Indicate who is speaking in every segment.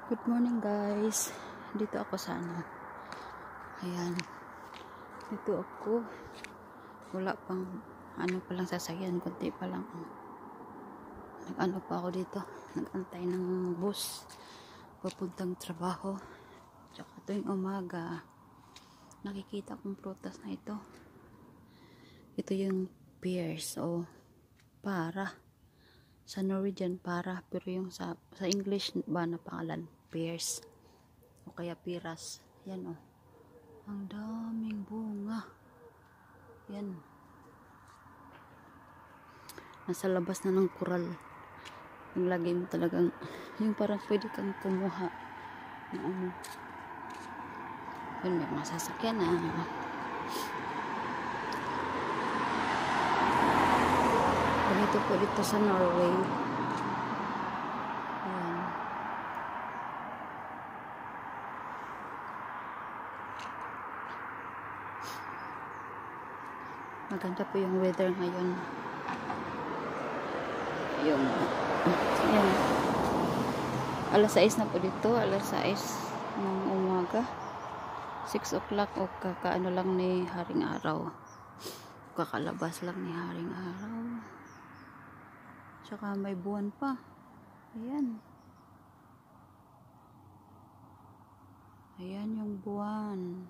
Speaker 1: Good morning guys. Dito ako sa ayan. Dito ako. Wala pang palang sasakyan, kunti pa lang. Nag pa ako dito. Nag-antay ng bus papuntang trabaho. Tsaka tuwing umaga nakikita kong prutas na ito. Ito yung pears o para. Sa Norwegian para, pero yung sa English ba na pangalan pears o kaya piras. Yan oh, ang daming bunga. Yan, nasa labas na ng kural. Yung lagi mo talagang yung parang pwede kang kumuha na yun, may mga sasakyan na ganito po dito sa Norway. Ayan. Maganda po yung weather ngayon. Yung ayan. Alas 6 na po dito. Alas 6 ng umaga. 6 o'clock o kakaano lang ni Haring Araw. Kakalabas lang ni Haring Araw. Tsaka may buwan pa. Ayan. Ayan yung buwan.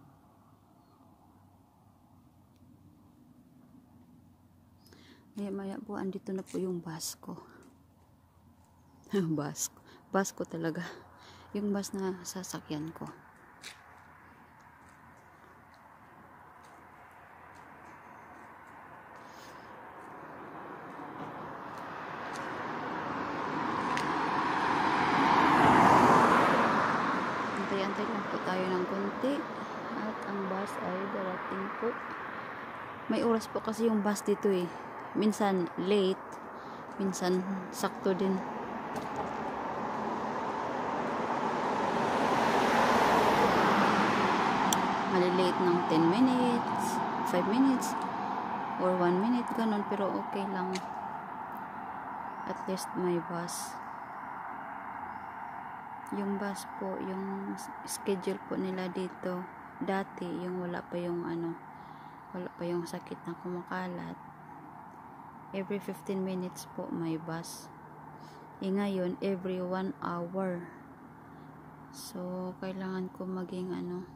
Speaker 1: Maya po, andito na po yung bus ko. Bus ko talaga. Yung bus na sasakyan ko. Antay lang po tayo ng konti at ang bus ay darating po. May oras po kasi yung bus dito eh. Minsan late, minsan sakto din. Malilate ng 10 minutes, 5 minutes, or 1 minute, ganun, pero okay lang. At least may bus. Yung bus po, yung schedule po nila dito dati, yung wala pa yung sakit na kumakalat, every 15 minutes po may bus. Ngayon every 1 hour. So kailangan ko maging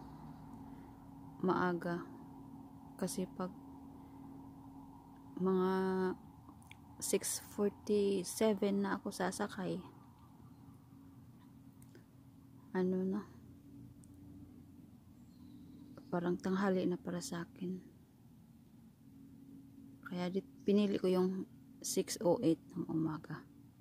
Speaker 1: maaga, kasi pag mga 6:47 na ako sasakay, parang tanghali na para sa akin. Kaya pinili ko yung 6:08 ng umaga.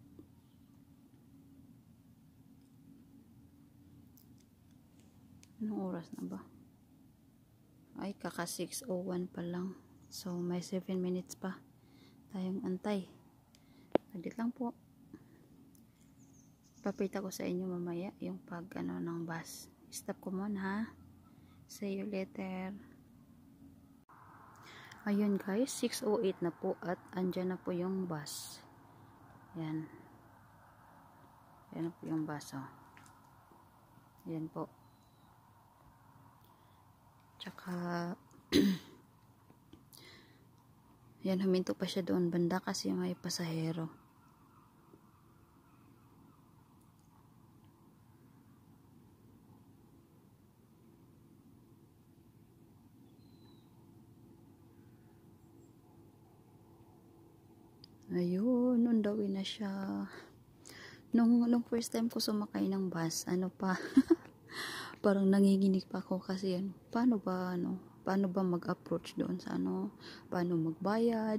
Speaker 1: Anong oras na ba? Ay, kaka 6:01 pa lang. So may 7 minutes pa tayong antay. Agad lang po. Papita ko sa inyo mamaya yung pag ng bus. Stop ko muna ha. See you later. Ayun guys, 6:08 na po at andyan na po yung bus. Yan. Yan na po yung bus oh. Yan po. Tsaka yan, huminto pa siya doon banda kasi may pasahero. Ayun, undawin na siya. Nung first time ko sumakay ng bus, parang nanginginig pa ako kasi paano ba mag-approach doon sa paano magbayad?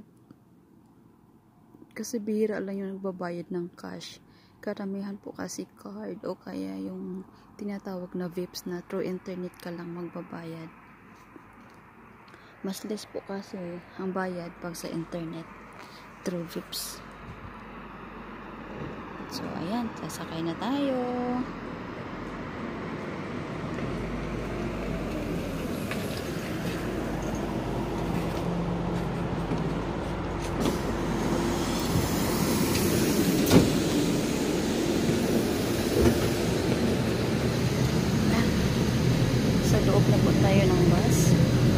Speaker 1: Kasi bihira lang yung nagbabayad ng cash. Karamihan po kasi card o kaya yung tinatawag na VIPs na through internet ka lang magbabayad. Mas less po kasi ang bayad pag sa internet through VIPs. So ayan, sasakay na tayo. loob na po tayo ng bus.